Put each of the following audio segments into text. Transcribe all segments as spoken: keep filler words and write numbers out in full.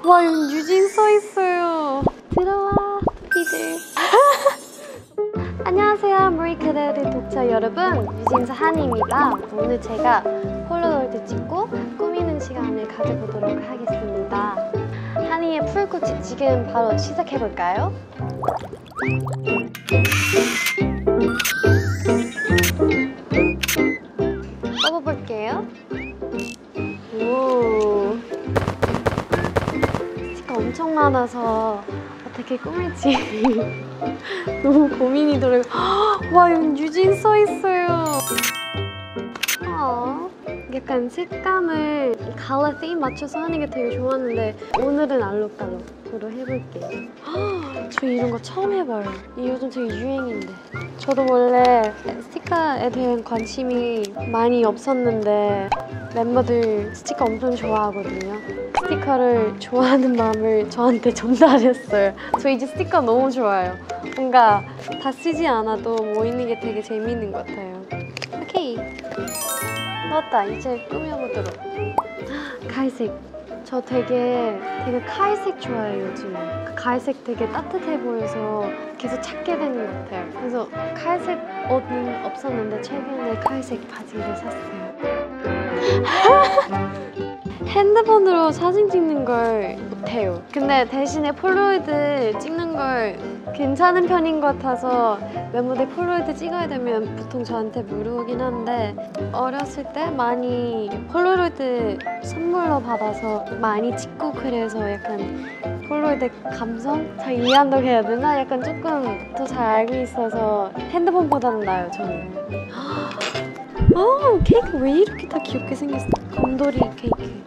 와, 여기 유진 써있어요. 들어와, 토끼들. 안녕하세요, 무리크레드 독자 여러분. 유진스 한이입니다. 오늘 제가 폴라로이드 찍고 꾸미는 시간을 가져보도록 하겠습니다. 한이의 풀꽃이 지금 바로 시작해볼까요? 뽑아볼게요. 오, 스티커 엄청 많아서 어떻게 꾸밀지 너무 고민이 들어요. 와, 여기 유진 써있어요. 어, 약간 색감을 컬러 팀 맞춰서 하는 게 되게 좋았는데 오늘은 알록달록으로 해볼게요. 저 이런 거 처음 해봐요. 이 요즘 되게 유행인데. 저도 원래 스티커에 대한 관심이 많이 없었는데 멤버들 스티커 엄청 좋아하거든요. 스티커를 좋아하는 마음을 저한테 전달했어요. 저 이제 스티커 너무 좋아요. 뭔가 다 쓰지 않아도 모이는 게 되게 재밌는 것 같아요. 오케이, 넣었다. 이제 꾸며보도록. 갈색. 저 되게 되게 칼색 좋아해요, 요즘에. 그 갈색 되게 따뜻해 보여서 계속 찾게 되는 것 같아요. 그래서 칼색 옷은 없었는데 최근에 칼색 바지를 샀어요. 핸드폰으로 사진 찍는 걸 못해요. 근데 대신에 폴로이드 찍는 걸 괜찮은 편인 것 같아서 멤버들 폴로이드 찍어야 되면 보통 저한테 물어보긴 한데 어렸을 때 많이 폴로이드 선물로 받아서 많이 찍고 그래서 약간 폴로이드 감성? 잘 이해한다고 해야 되나? 약간 조금 더 잘 알고 있어서 핸드폰보다는 나아요, 저는. 어, 케이크 왜 이렇게 다 귀엽게 생겼어? 곰돌이 케이크.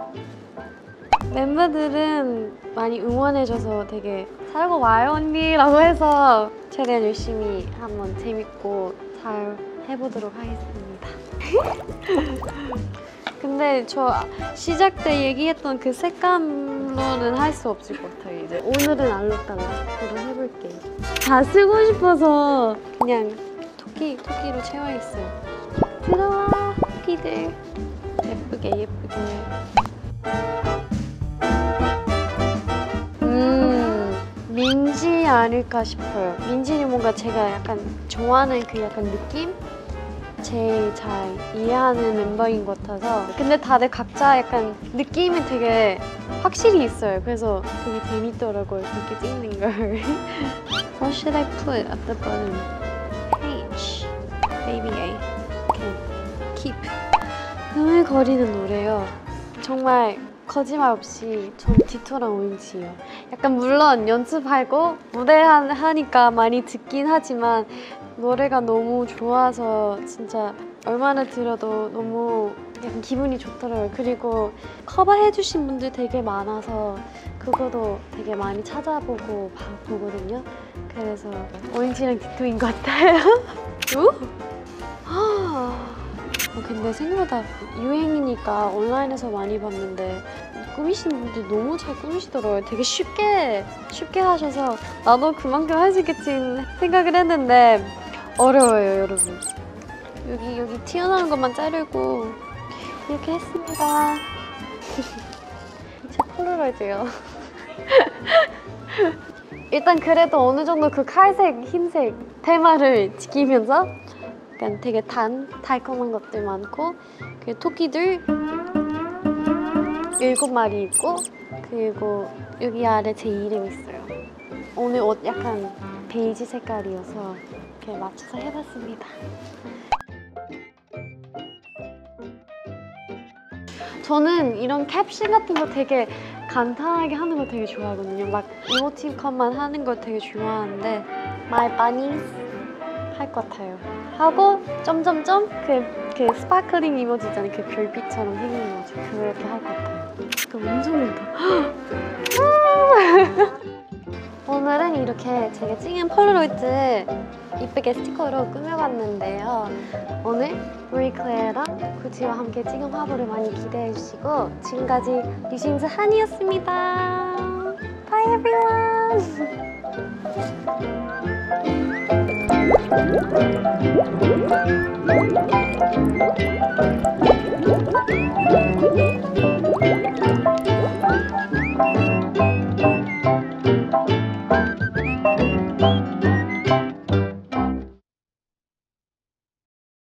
멤버들은 많이 응원해줘서 되게 잘하고 와요 언니! 라고 해서 최대한 열심히 한번 재밌고 잘 해보도록 하겠습니다. 근데 저 시작 때 얘기했던 그 색감로는 할 수 없을 것 같아요. 이제 오늘은 알록달록으로 해볼게요. 다 쓰고 싶어서 그냥 토끼, 토끼로 채워있어요. 들어와, 토끼들. 예쁘게 예쁘게. 음, 민지 아닐까 싶어요. 민지는 뭔가 제가 약간 좋아하는 그 약간 느낌? 제일 잘 이해하는 멤버인 것 같아서. 근데 다들 각자 약간 느낌이 되게 확실히 있어요. 그래서 되게 재밌더라고요, 그렇게 찍는 걸. What should I put at the bottom? H, baby A. Okay. Keep. 흥얼거리는 노래요. 정말 거짓말 없이 전 디토랑 오인치예요. 약간 물론 연습하고 무대 하니까 많이 듣긴 하지만 노래가 너무 좋아서 진짜 얼마나 들어도 너무 약간 기분이 좋더라고요. 그리고 커버해주신 분들 되게 많아서 그거도 되게 많이 찾아보고 보거든요. 그래서 오인치랑 디토인 것 같아요. 어, 근데 생각보다 유행이니까 온라인에서 많이 봤는데 꾸미시는 분들 너무 잘 꾸미시더라고요. 되게 쉽게 쉽게 하셔서 나도 그만큼 할 수 있겠지 생각을 했는데 어려워요, 여러분. 여기 여기 튀어나온 것만 자르고 이렇게 했습니다. 제 폴라로이드요. 일단 그래도 어느 정도 그 칼색, 흰색 테마를 지키면서 약간 되게 단, 달콤한 것들 많고 그 토끼들 일곱 마리 있고 그리고 여기 아래 제 이름 있어요. 오늘 옷 약간 베이지 색깔이어서 이렇게 맞춰서 해봤습니다. 저는 이런 캡션 같은 거 되게 간단하게 하는 거 되게 좋아하거든요. 막 이모티콘만 하는 거 되게 좋아하는데 My bunnies 할 것 같아요. 하고 점점점 그, 그 스파클링 이모지 있잖아요. 그 별빛처럼 생긴 이모지 그렇게 할 것 같아요. 그거 엄청 많다. 오늘은 이렇게 제가 찍은 폴라로이드 이쁘게 스티커로 꾸며봤는데요. 오늘 무리클레랑 구찌와 함께 찍은 화보를 많이 기대해주시고 지금까지 유진스 한이었습니다. Bye everyone!